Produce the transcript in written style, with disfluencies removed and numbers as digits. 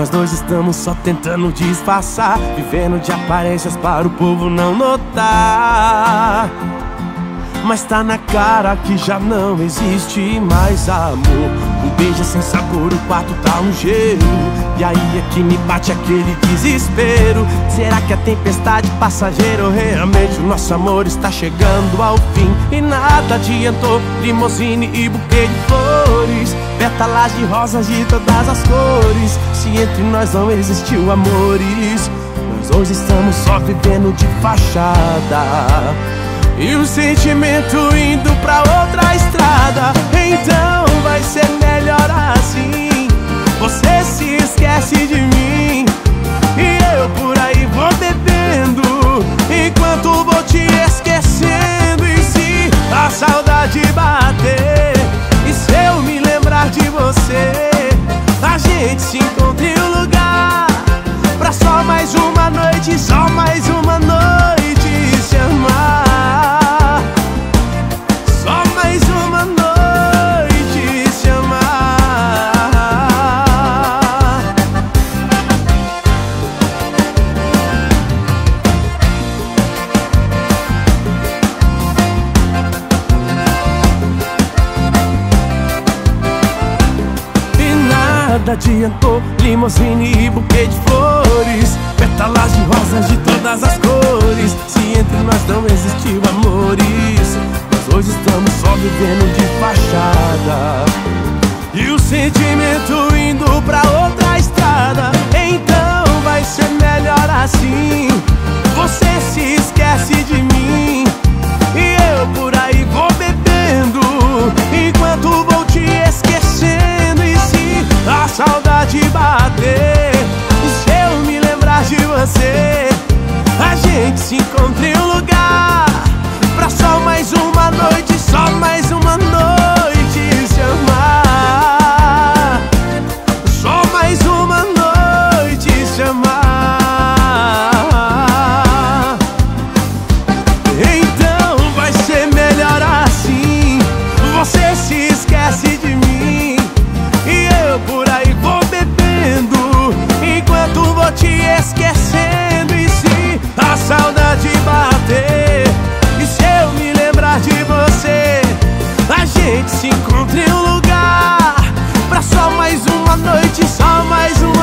Nós dois estamos só tentando disfarçar, vivendo de aparências para o povo não notar. Mas tá na cara que já não existe mais amor. Um beijo sem sabor, o quarto tá um gelo. E aí é que me bate aquele desespero. Será que a tempestade passageira ou realmente o nosso amor está chegando ao fim? E nada adiantou, limousine e buquê de flores, pétalas de rosas de todas as cores. Se entre nós não existiu amores, nós hoje estamos só vivendo de fachada. E o sentimento indo pra outra estrada. Então vai ser melhor assim. Você se esquece de mim e eu por aí vou bebendo, enquanto vou te esquecendo. E se a saudade bater, e se eu me lembrar de você, a gente se encontra em um lugar pra só mais uma noite, só mais uma noite se amar. Nada adiantou, limousine e buquê de flores, pétalas de rosas de todas as cores. Se entre nós não existiu amores, nós hoje estamos só vivendo de fachada. E o sentimento indo pra outra estrada. Então vai ser melhor assim. Você se esquece de mim e eu por aí vou bebendo, enquanto vou te esquecendo. E se a saudade bater, e se eu me lembrar de você, a gente se encontra em um lugar pra só mais uma noite, só mais uma noite se amar. Só mais uma noite se amar. Então vai ser melhor assim. Você se esquece de mim e eu por aí vou bebendo, enquanto vou te esquecendo. E se a saudade bater, e se eu me lembrar de você, a gente se encontra em um lugar pra só mais uma noite, só mais uma